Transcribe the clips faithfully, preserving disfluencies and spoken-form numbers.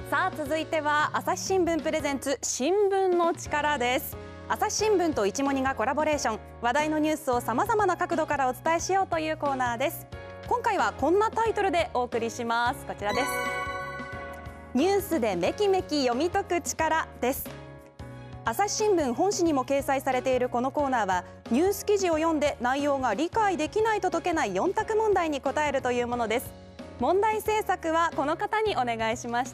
さあ続いては朝日新聞プレゼンツ新聞の力です。朝日新聞と一モニがコラボレーション、話題のニュースをさまざまな角度からお伝えしようというコーナーです。今回はこんなタイトルでお送りします。こちらです。ニュースでめきめき読み解く力です。朝日新聞本誌にも掲載されているこのコーナーは、ニュース記事を読んで内容が理解できないと解けないよん択問題に答えるというものです。問題制作はこの方にお願いしました。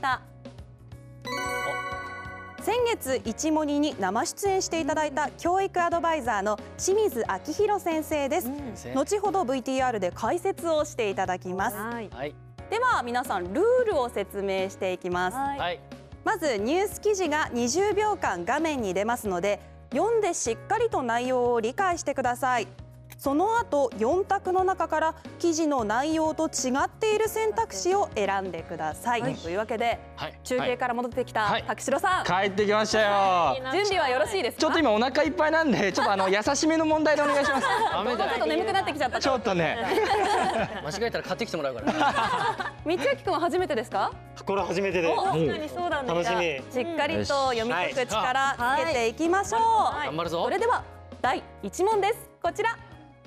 先月一モニに生出演していただいた教育アドバイザーの清水明弘先生です。後ほど ブイティーアール で解説をしていただきます。はい、では皆さんルールを説明していきます。はい、まずニュース記事がにじゅうびょうかん画面に出ますので、読んでしっかりと内容を理解してください。その後よん択の中から記事の内容と違っている選択肢を選んでください。はい、というわけで、はい、中継から戻ってきた滝城さん、 はい、帰ってきましたよ。 準備はよろしいですか？ ちょっと今お腹いっぱいなんで、ちょっとあの優しめの問題でお願いします。 ダメだ。ちょっと眠くなってきちゃった。 ちょっとね。 間違えたら買ってきてもらうから。 道明君は初めてですか？ これ初めてです。 確かにそうだね。楽しみ。しっかりと読み解く力つけていきましょう。 頑張るぞ。 それではだいいち問です。こちら。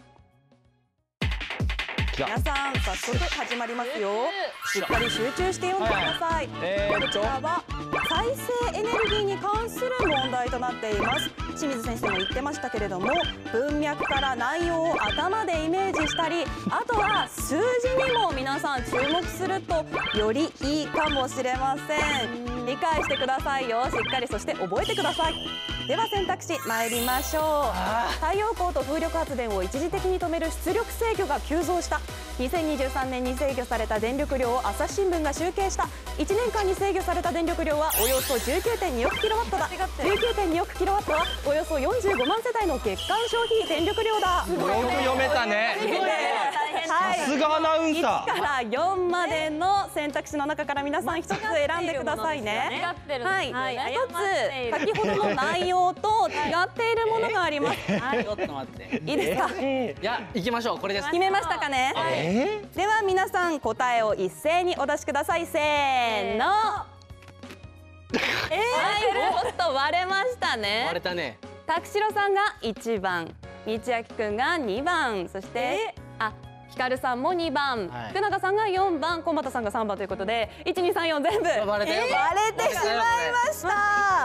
皆さん早速始まりますよ。しっかり集中して読んでください。こちらは再生エネルギーに関する問題となっています。清水先生も言ってましたけれども、文脈から内容を頭でイメージしたり、あとは数字にも皆さん注目するとよりいいかもしれません。理解してくださいよ。しっかり、そして覚えてください。では選択肢参りましょう。太陽光と風力発電を一時的に止める出力制御が急増した。にせんにじゅうさんねんに制御された電力量を朝日新聞が集計した。いちねんかんに制御された電力量はおよそ じゅうきゅうてんにおくキロワットだ。じゅうきゅうてんにおくキロワットはおよそよんじゅうごまん世帯の月間消費電力量だ。 よく読めたね。さすがアナウンサー。 いちからよんまでの選択肢の中から皆さん一つ選んでくださいね。はい、一つ先ほどの内容と違っているものがあります。 ちょっと待って。 いいですか？ いや、行きましょう。これです。 決めましたかね？では皆さん答えを一斉にお出しください。せーの。えー、ちょっと割れましたね。 割れたね。 滝城さんがいちばん、道明くんがにばん、そしてあ、ひかるさんもにばん、福永さんがよんばん、小俣さんがさんばんということで、いちにさんよん全部割れてしまいました。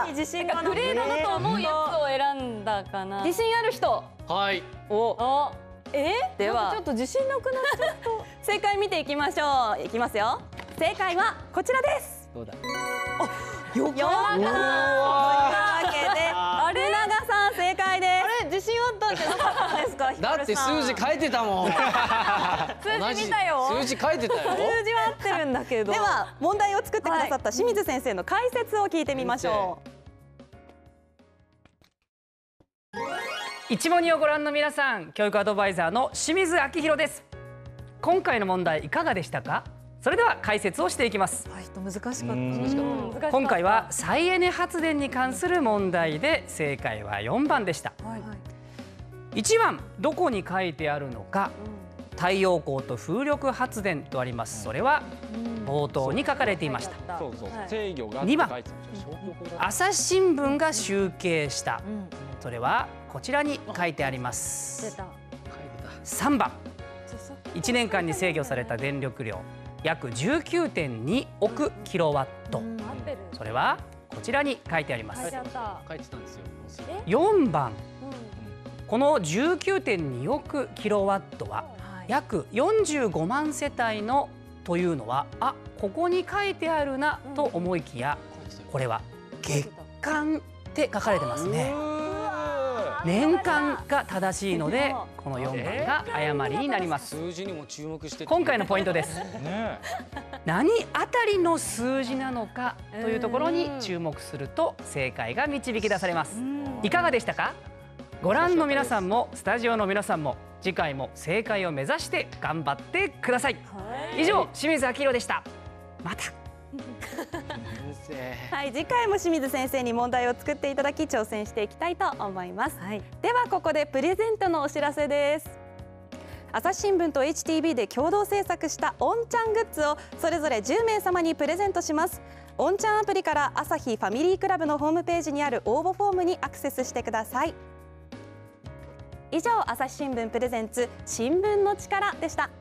自信がグレードだと思うやつを選んだかな。 自信ある人。 はい。 お。えー、ではちょっと自信なくなっちゃった。 正解見ていきましょう。いきますよ。正解はこちらです。 どうだ。 あ、よかった。というわけで、あれ、福永さん正解です。 あれ、自信あったんじゃなかったですか？ だって数字書いてたもん。 数字見たよ。 数字書いてたよ。 数字は合ってるんだけど。では問題を作ってくださった清水先生の解説を聞いてみましょう。 一モニをご覧の皆さん、教育アドバイザーの清水明弘です。今回の問題いかがでしたか？それでは解説をしていきます。 はい、難しかった。難しかった。 今回は再エネ発電に関する問題で、正解はよんばんでした。はい、いちばんどこに書いてあるのか、うん、太陽光と風力発電とあります。それは冒頭に書かれていました。 そうそう、制御が。 にばん、朝日新聞が集計した。うん、それはこちらに書いてあります。さんばん、いちねんかんに制御された電力量約 じゅうきゅうてんにおくキロワット。それはこちらに書いてあります。よんばん、この じゅうきゅうてんにおくキロワットは約よんじゅうごまん世帯のというのは、あ、ここに書いてあるなと思いきや、これは月間って書かれてますね。年間が正しいので、このよんばんが誤りになります。 数字にも注目して。 今回のポイントです。何あたりの数字なのかというところに注目すると正解が導き出されます。いかがでしたか？ご覧の皆さんもスタジオの皆さんも、次回も正解を目指して頑張ってください。以上、清水明弘でした。また。 はい、次回も清水先生に問題を作っていただき挑戦していきたいと思います。はい、ではここでプレゼントのお知らせです。 朝日新聞と エイチティービー で共同制作したおんちゃんグッズをそれぞれじゅうめいさまにプレゼントします。おんちゃんアプリから朝日ファミリークラブのホームページにある応募フォームにアクセスしてください。以上、朝日新聞プレゼンツ新聞の力でした。